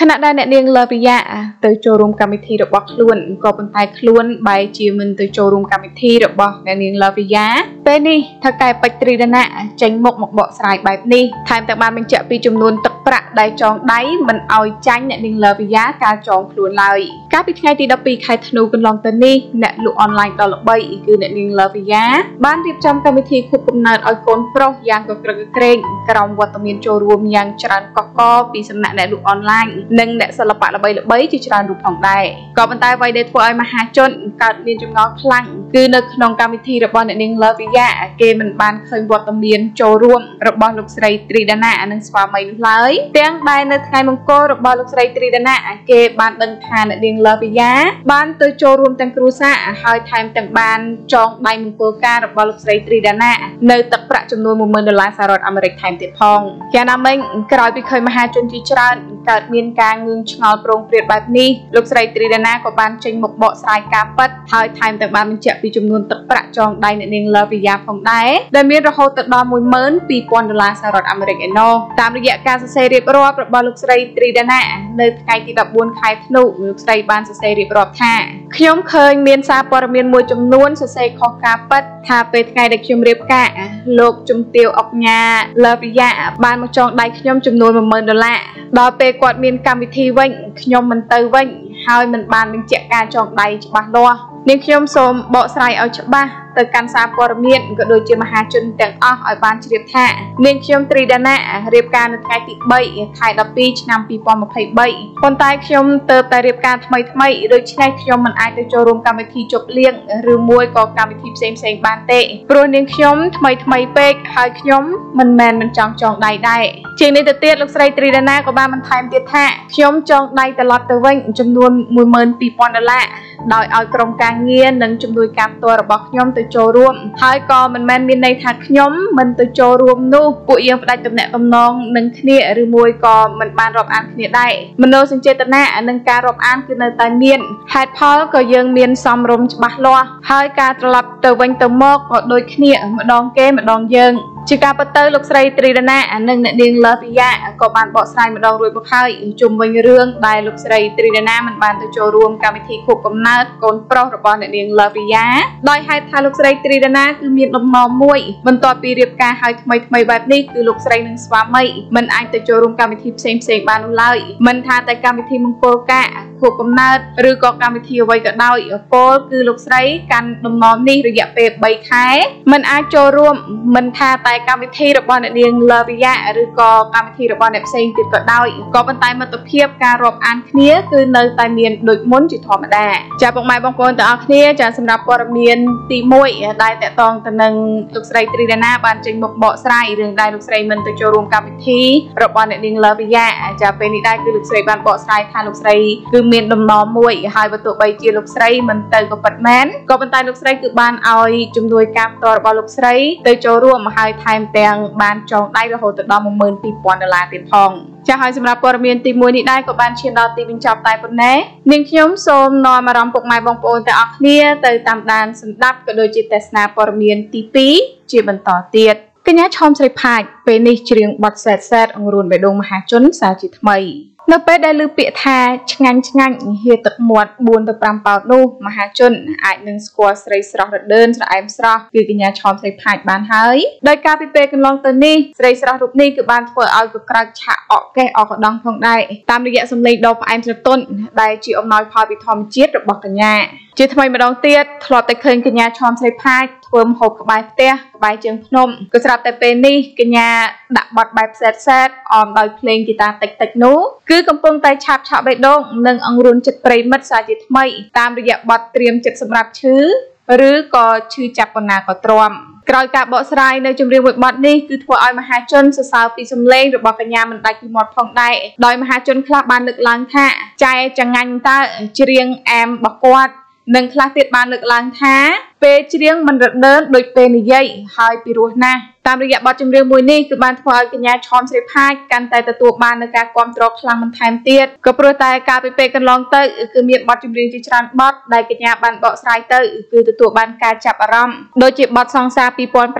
ขณะได้เนียงเลวิยะโดยโจรุมกรรมธีระบบคล้วนก็เป็นไทยคล้วนใบจีมันโดยโจรุมกรรมธีระบบเนียงเลวิยะเป็นนี่ถ้าไก่ปัจจุบันจังหมกเบาสายแบบนี้ไทม์แต่มาเป็นเจ้าปีจำนวนตะประได้จองได้มันเอาจังเนียงเลวิยะการจองคล้วนเลยการปิดไงตีดับปีใครธนูกันลองตัวนี้เนลูออนไลน์ต่อละใบคือเนียงเลวิยะบ้านรีบจำกรรมธีควบคุมนานเอาโกนโปรยางกับกระเกรงกรอมวัตเมียนโจรวมยังจรันก็ปีสำนักเนลูออนไลน์หนึ่งเนสลับปะละใบที่จรันรูปของได้ก่อนบรรทายไว้ได้ทั่วไอมหาชนการเรียนจำงอพลังคือในขนมกรรมธีระบอบเนียงเลวิยะเกมันบานเคยวัตเมียนโจรวมระบอบลูกสไลตรีดานาอันนั้นสวามัยเลยเตียงได้ในไทยมังโกระบอบลูกสไลตรีดานาเกบานดังทานเนียงเลวิยะบ้านตัวโจรวมตังครูซาหอยไทม์ต่างบ้านจองใบมังโกการระบอบลูกสไลตรีดานาในตักประจำนวน$10,000สหรัฐอเมริกไทม์ติดพองยานามิงกลายไปเคยมหาชนที่จรันเกิดมีการเงินชงอโปร่งเปรียบแบบนี้ลูกสไลตรีดานาก็บานเจงหมกเบาสายกาปัดหอยไทม์ต่างบ้านมันเจ็บปีจำนวนตักประจองใดเนียงเลวิยะของได้โดยมีระบบตัดดอ$10,000สหรัฐอเมริกาโนตามระยะการเสรีรอบระบอบลูกสไลตรีดานาในไก่ที่14ขายธนูลูกสไลบ้านเสรีรอบท่าขยมเคยมีซาปรมีนมวยจำนวนเสรีของกาปัดถ้าเป็นไงเด็กขยมเรียบกะโลกจุ่มเตียวออกงาเลวิยะบ้านมาจองได้ขยมจำนวน$10,000ดอเปกอดมีกรรมวิธีวิ่งขยมมันเตยวิ่งให้มันบ้านเป็นเจ้าการจองได้ฉบับล้อนิคมสมเบาสายเอาฉบับแต่การสาปรมีนก็โดยเจมหาชนแต่งอ้อเอาบ้านเฉียบแท้เนียงขยมตรีดานาเรียบการในไทยติใบไทยดับปีนำปีปอมใบคนตายขยมเติบแต่เรียบการทำไมโดยใช้ขยมมันอาจจะโจรวมกรรมวิธีจบเลี้ยงหรือมวยก็กรรมวิธีเซมบ้านเตะโปรเนียงขยมทำไมเป๊กหายขยมมันแมนมันจองได้เชียงในตะเตียลูกสไลตรีดานาก็บ้านมันไทยเตียแท้ขยมจองได้ตลอดแต่ว่าจำนวน$10,000โดยเอากรมการเงินนั้นจำนวนการตัวระบบขยมตัวโจรวมหายก็มันแมนมีในทางขยมมันตัวโจรวมนู่ปุยยังได้ตำแหน่งตำนองหนึ่งเนียหรือมวยก็มันบานรอบอ่านเนียได้มันโนสังเจตนาหนึ่งการรอบอ่านคือในตายเมียนหายพอก็ยังเมียนซ้อมรมฉบับล้อหายการตลับตัววันตัวมอกก็โดยเนียมาดองเกมาดองยังจิกาปเตอร์ลูกสไลตรีดานาหนึ่งเนียงเลวิยะก็บานเบาสายมาดองรวยบุคคลจุ่มวันเรื่องได้ลูกสไลตรีดานามันบานตัวโจรวมการวิธีควบกำเนิดกลโปรระบอบเนียงเลวิยะโดยให้ทาลูกสไลตรีดานาคือมีลมนอมมวยมันต่อปีเรียบการให้ทำไมแบบนี้คือลูกสไลหนึ่งสวามัยมันอาจจะโจรวมการวิธีเซมบานเลยมันทาแต่การวิธีมังโกกะควบกำเนิดหรือก็การวิธีไว้ก็ได้โกคือลูกสไลการลมนอมนี่ระยะเปรย์ใบแค่มันอาจโจรวมมันทาแต่การวิธีระบอบเนียงเลวิยะหรือก็การวิธีระบอบเนบเซงติดก็ได้ก็เป็นไตมาตเพียบการรบอ่านเนี้ยคือในไตเมียนโดยม้วนจิตธรรมดาจะปกไม้บางคนแต่เอาเนี้ยจะสำหรับปรเมียนตีมวยได้แต่ตองแต่หนึ่งลูกสไลตรีดานาบานจึงบกเบาสไลเรื่องได้ลูกสไลมันตัวโจรวมการวิธีระบอบเนียงเลวิยะจะเป็นนี่ได้คือลูกสไลบานเบาสไลทานลูกสไลคือเมียนดมนอมมวยหายประตูใบเจียลูกสไลมันเตยกับปัดแมนก็เป็นไตลูกสไลคือบานเอาจุ่มด้วยการตัวระบอบลูกสไลตัวโจรวมมาให้ไทม์แตงบานจองได้ระหดต่อ$10,000เต็มทองจะให้สำหรับปรมีนตีมวยนี้ได้ก็บานเชียนดอตีบินจับตายปนแน่นิ่งขยมโซมนอนมารำปกไม้บองโปนแต่ออกเนียเตยตามดานสำดับก็โดยจิตเตสนาปรมีนตีปีจีบันต่อเตียดกัญญาชอมใส่พายเป็นนิจเรียงบัดแซดองรุนไปดงมหาชนสาจิตใหม่นับไปได้ลือเปียทาชงันเฮตักหมวดบุญตะปรำเป่านูมหาชนอาจหนึ่งสกัวใส่สระเดินสระไอมสระคือกัญญาชอมใส่พายบานเฮยโดยการไปเปกันลองตัวนี้ใส่สระรูปนี้คือบานเปิดเอากับกระชะออกแก่ออกดองพองได้ตามระยะสำเร็จดอกไอมสระต้นได้จีอมน้อยพอไปทอมเจี๊ยดบอกกัญญาจีทำไมมาดองเตี้ยถลอดแต่เคยกัญญาชอมใส่พายเพิ่มหกกับใบเตี้ยใบเจียงพนมก็สำหรับแต่เป็นนี่กัญญาดับบอดใบแซดออมโดยเพลงกีตาร์เต็กนู้คือกำปงไตฉาบใบดงหนึ่งองรุนจัดปริมัดสาจิตไม่ตามระยะบอดเตรียมจัดสำหรับชื่อหรือก็ชื่อจับปนาก็ตรวมกรอยกับเบาสไลในจุดเรียงบทนี้คือทัวร์ออยมหาชนสาวปีสำเร็จหรือบอกกัญญามันได้กี่หมดพองได้โดยมหาชนคลาบานลึกลังท่าใจจังงันตาเรียงแอมบอกกวาดหนึ่งคลาสติดบานลึกลังท่าเปเรียงมันเดินโดยเป็นใหญ่หายปีรัวหน้าតាមរយៈបទចម្រៀងមួយនេះគឺបានធ្វើឲ្យកញ្ញាឆនស្រីផាចកាន់តែទទួលបាននូវការគាំទ្រខ្លាំងបន្ថែមទៀតក៏ព្រោះតែកាលពីពេលកន្លងទៅគឺមានបទចម្រៀងជាច្រើនបទដែលកញ្ញាបានបកស្រាយទៅគឺទទួលបានការចាប់អារម្មណ៍ដូចជាបទសង្សារ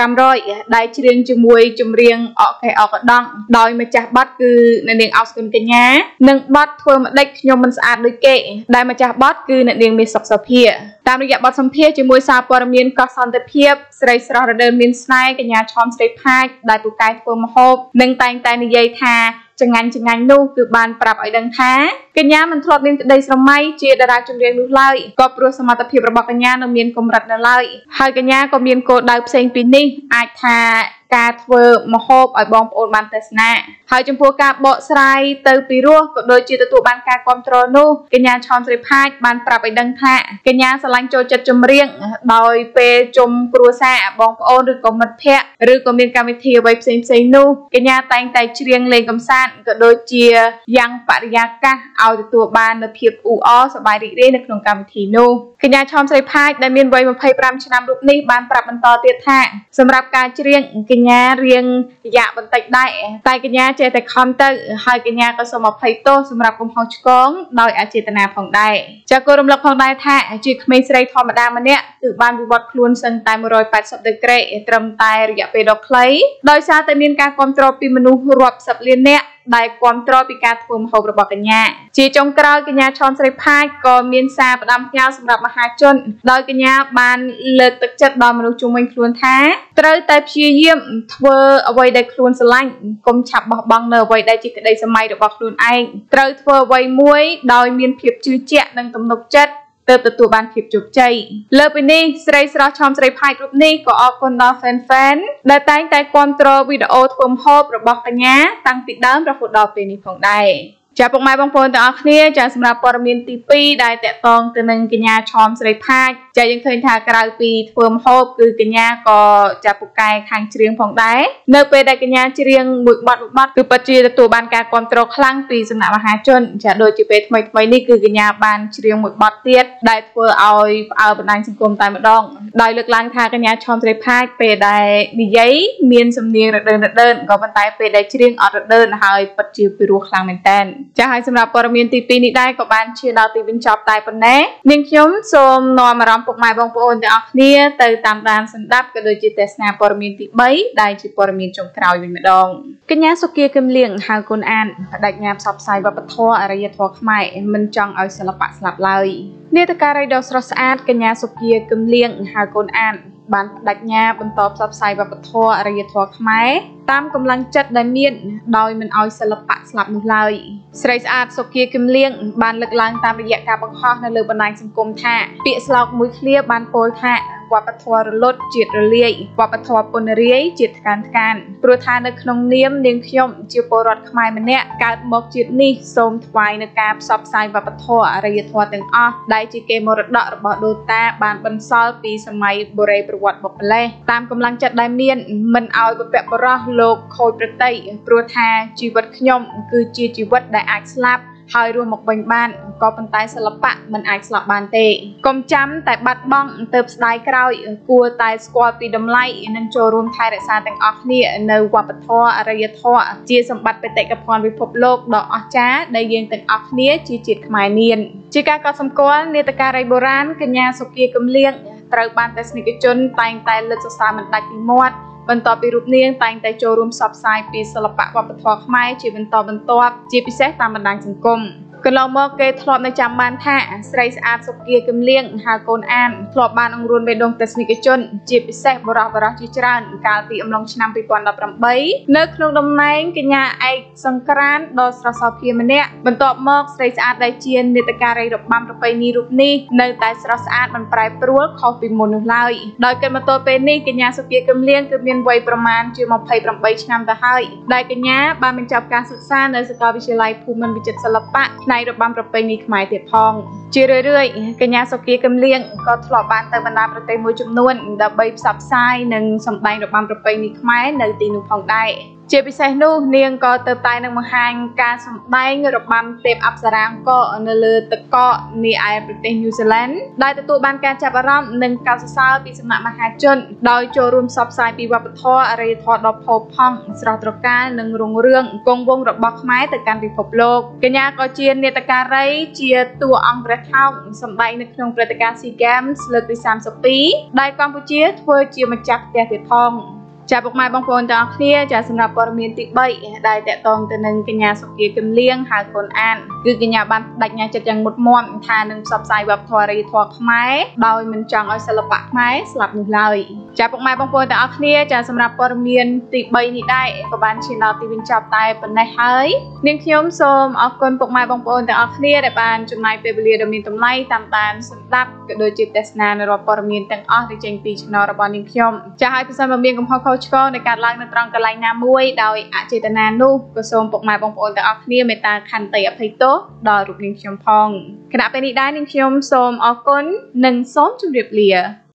2500ដែលច្រៀងជាមួយចម្រៀងអកកេអកដងដោយម្ចាស់បទគឺអ្នកនាងអោសគុណកញ្ញានិងបទធ្វើម្ដេចខ្ញុំមិនស្អាតដូចគេដែលម្ចាស់បទគឺអ្នកនាងមាសសុខសុភាតាមរយៈបទសម្ភាសជាមួយសារព័ត៌មានកោះសន្តិភាពស្រីស្រស់រដូវមានស្នេហ៍កញ្ញាឆនស្រីផាចដែលពូកែធ្វើម្ហូបនិងតែងតែនិយាយថាចងាញ់នោះគឺបានប្រាប់ឲ្យដឹងថាកញ្ញាមិនធ្លាប់មានក្តីស្រមៃជាតារាចម្រៀងនោះឡើយក៏ព្រោះសមត្ថភាពរបស់កញ្ញានៅមានកម្រិតនៅឡើយហើយកញ្ញាក៏មានគោលដៅផ្សេងពីនេះអាចថាការធ្វើម្ហូបឲ្យបងប្អូនបានទស្សនាហើយចំពោះការបកស្រាយទៅពីរសក៏ដូចជាទទួលបានការគាំទ្រនោះកញ្ញាឆនស្រីផាចបានប្រាប់ឲ្យដឹងថាកញ្ញាស្រឡាញ់ចូលចិត្តចម្រៀងដោយពេលជុំគ្រួសារបងប្អូនឬក៏មិត្តភ័ក្តិឬក៏មានកម្មវិធីអ្វីផ្សេងនោះកញ្ញាតែងតែច្រៀងលេងកម្សាន្តក៏ដូចជាយ៉ាងបរិយាកាសឲ្យទទួលបាននូវភាពអ៊ូអរសប្បាយរីករាយនៅក្នុងកម្មវិធីនោះកញ្ញាឆនស្រីផាចដែលមានវ័យ25ឆ្នាំរូបនេះបានប្រាប់បន្តទៀតថាសម្រាប់ការច្រៀងកញ្ញារៀងរយៈបន្តិចដែរតែកញ្ញាចេះតែខំទៅហើយកញ្ញាក៏សូមអភ័យទោសសម្រាប់កំហុសឆ្គងដោយអចេតនាផងដែរចាគោរំលឹកផងដែរថាជាក្មេងស្រីធម្មតាម្នាក់គឺបានវិវត្តខ្លួនសឹងតែ180ដឺក្រេត្រឹមតែរយៈពេលដ៏ខ្លីដោយសារតែមានការគាំទ្រពីមនុស្សរាប់សិបលាននាក់ដែលគាំទ្រពីការធ្វើម្ហូបរបស់កញ្ញាជាចុងក្រោយកញ្ញាឆនស្រីផាចក៏មានសារផ្ដាំផ្ញើសម្រាប់មហាជនដោយកញ្ញាបានលើកទឹកចិត្តដល់មនុស្សជុំវិញខ្លួនថាត្រូវតែព្យាយាមធ្វើអ្វីដែលខ្លួនស្រឡាញ់កុំឆាប់បោះបង់នៅអ្វីដែលជាក្តីសម័យរបស់ខ្លួនឯងត្រូវធ្វើអ្វីមួយដោយមានភាពជឿជាក់និងទំនុកចិត្តទើបទទួលបានភាពជោគជ័យលើពីនេះស្រីស្រស់ឆនស្រីផាចរូបនេះក៏អរគុណដល់ fan ដែលតែងតែគាំទ្រវីដេអូធ្វើម្ហូបរបស់កញ្ញាតាំងពីដើមរហូតដល់ពេលនេះផងដែរចាពុកម៉ែបងប្អូនទាំងអស់គ្នាចាសម្រាប់ព័ត៌មានទី2ដែលតាក់ទងទៅនឹងកញ្ញាឆនស្រីផាចចាយើងឃើញថាក្រៅពីធ្វើម្ហូបគឺកញ្ញាក៏ចាពូកែខាងច្រៀងផងដែរនៅពេលដែលកញ្ញាច្រៀងមួយបទគឺពិតជាទទួលបានការគាំទ្រខ្លាំងពីសំណាក់មហាជនចាដូចជាពេលថ្មីនេះគឺកញ្ញាបានច្រៀងមួយបទទៀតដែលធ្វើឲ្យផ្អើលបណ្ដាញសង្គមតែម្ដងដោយលើកឡើងថាកញ្ញាឆនស្រីផាចពេលដែលនិយាយមានសំនៀងរដើនក៏ប៉ុន្តែពេលដែលច្រៀងអត់រដើនហើយពិតជាពិរោះខ្លាំងមែនតើចាហើយសម្រាប់ព័ត៌មានទី2នេះដែរក៏បានឈានដល់ទីបញ្ចប់តែប៉ុណ្ណេះនាងខ្ញុំសូមនាំអារម្មណ៍ពុកម៉ែបងប្អូនទាំងអស់គ្នាទៅតាមដានសម្ដាប់ក៏ដូចជាទស្សនាព័ត៌មានទី3ដែលជាព័ត៌មានចុងក្រោយវិញម្ដងកញ្ញាសុគាគឹមលៀងហៅកូនអានបដិញ្ញាផ្សព្វផ្សាយវប្បធម៌អរិយធម៌ខ្មែរមិនចង់ឲ្យសិល្បៈស្លាប់ឡើយនាដការីដ៏ស្រស់ស្អាតកញ្ញាសុគាគឹមលៀងហៅកូនអានបានបដិញ្ញាបន្តផ្សព្វផ្សាយវប្បធម៌អរិយធម៌ខ្មែរតាមកម្លាំងចិត្តដែលមានដោយមិនឲ្យសិល្បៈស្លាប់នោះឡើយស្រីស្អាតសុគាគឹមលៀងបានលើកឡើងតាមរយៈការបង្ហោះនៅលើបណ្ដាញសង្គមថាពាក្យស្លោកមួយឃ្លាបានពោលថាវប្បធម៌រលត់ជាតិរលាយវប្បធម៌ពនរាយជាតិថ្កានព្រោះថានៅក្នុងនាមនាងខ្ញុំជាពលរដ្ឋខ្មែរម្នាក់កើតមកជាតិនេះសូមថ្វាយនៅការផ្សព្វផ្សាយវប្បធម៌អរិយធម៌ទាំងអស់ដែលជាកេរមរតករបស់ដូនតាបានបន្សល់ពីសម័យបុរេប្រវត្តិបុកម្លេះតាមកម្លាំងចិត្តដែលមានមិនឲ្យបព្វបុរសលោកខូចប្រតិព្រោះថាជីវិតខ្ញុំគឺជាជីវិតដែលអាចស្លាប់ហើយរស់មកវិញបានក៏ប៉ុន្តែសិល្បៈមិនអាចស្លាប់បានទេកុំចាំតែបាត់បង់ទៅស្ដាយក្រោយគួរតែស្គាល់ពីតម្លៃនិងចូលរួមថែរក្សាទាំងអស់គ្នានៅវប្បធម៌អរិយធម៌ជាសម្បត្តិបេតិកភណ្ឌពិភពលោកដ៏អស្ចារ្យដែលយើងទាំងអស់គ្នាជាជាតិខ្មែរមានជាការកត់សម្គាល់នាដការីបុរាណកញ្ញាសុគាគឹមលៀងត្រូវបានទស្សនិកជនតែងតែលើកសរសើរមិនដាច់ពីមាត់បន្ទាប់ពីរូបនាងតែងតែចូលរួមផ្សព្វផ្សាយពីសិល្បៈវប្បធម៌ខ្មែរជាបន្តបន្ទាប់ជាពិសេសតាមបណ្ដាញសង្គមកន្លងមកគេធ្លាប់នៅចាំបានថាស្រីស្អាតសុគាគឹមលៀងហៅកូនអានធ្លាប់បានអង្រួនបេះដូងទស្សនិកជនជាពិសេសបរិះជាច្រើនកាលពីអំឡុងឆ្នាំ2018នៅក្នុងតំណែងកញ្ញាឯកសង្ក្រានដ៏ស្រស់សោភាម្នាក់បន្ទាប់មកស្រីស្អាតដែលជានាដការីរបាំប្រពៃណីរូបនេះនៅតែស្រស់ស្អាតមិនប្រែប្រួលខុសពីមុននោះឡើយដោយគិតមកទល់ពេលនេះកញ្ញាសុគាគឹមលៀងគឺមានវ័យប្រមាណជា28ឆ្នាំទៅហើយដែលកញ្ញាបានបញ្ចប់ការសិក្សានៅសាកលវិទ្យាល័យភូមិន្ទវិចិត្រសិល្បៈផ្នែករបាំប្រពៃណីខ្មែរទៀតផងជារឿយៗកញ្ញាសុគាគឹមលៀងក៏ធ្លាប់បានទៅបណ្ដាប្រទេសមួយចំនួនដើម្បីផ្សព្វផ្សាយនិងសម្ដែងរបាំប្រពៃណីខ្មែរនៅទីនោះផងដែរជាពិសេសនោះនាងក៏ទៅតែនឹងបង្ហាញការសម្ដែងរបាំទេពអប្សរាអង្គរនៅលើទឹកកកនាឯប្រទេសញូហ្សេឡង់ដែលទទួលបានការចាប់អារម្មណ៍និងកោតសរសើរពីសំណាក់មហាជនដោយចូលរួមផ្សព្វផ្សាយពីវប្បធម៌អរិយធម៌ដ៏ផូរផង់ស្រស់ត្រកាលនិងរុងរឿងគង់វង្សរបស់ខ្មែរទៅកាន់ពិភពលោកកញ្ញាក៏ជានាដការីជាតួអង្គព្រះថោកសម្ដែងនៅក្នុងព្រឹត្តិការណ៍ SEA Games លើកទី32ដែលកម្ពុជាធ្វើជាម្ចាស់ផ្ទះទៀតផងចាពុកម៉ែបងប្អូនទាំងអស់គ្នាចាសម្រាប់ព័ត៌មានទី3ដែលតកតងទៅនឹងកញ្ញាសុភាគឹមលៀងហៅកូនអានគឺកញ្ញាបានបដិញ្ញាចិត្តយ៉ាងមុតមាំថានឹងផ្សព្វផ្សាយវប្បធម៌អរិយធម៌ខ្មែរដោយមិនចង់ឲ្យសិល្បៈខ្មែរស្លាប់នោះឡើយចាពុកម៉ែបងប្អូនទាំងអស់គ្នាចាសម្រាប់ព័ត៌មានទី3នេះដែរក៏បានឈានដល់ទីបញ្ចប់តែប៉ុណ្ណេះហើយនាងខ្ញុំសូមអរគុណពុកម៉ែបងប្អូនទាំងអស់គ្នាដែលបានចំណាយពេលវេលាដ៏មានតម្លៃតាមដានស្ដាប់ក៏ដូចជាទស្សនានៅរាល់ព័ត៌មានទាំងអស់ដែលចេញពី Channel របស់នាងខ្ញុំចាហើយប្រសិនបើមានកំហុសខុសឆ្គងនៃការឡើងនៅត្រង់កន្លែងណាមួយដោយអចេតនានោះក៏សូមពុកម៉ែបងប្អូនទាំងអស់គ្នាមេត្តាខន្តីអភ័យទោសដល់រូបនាងខ្ញុំផងគណៈពេលនេះដែរនាងខ្ញុំសូមអរគុណនិងសូមជម្រាបលា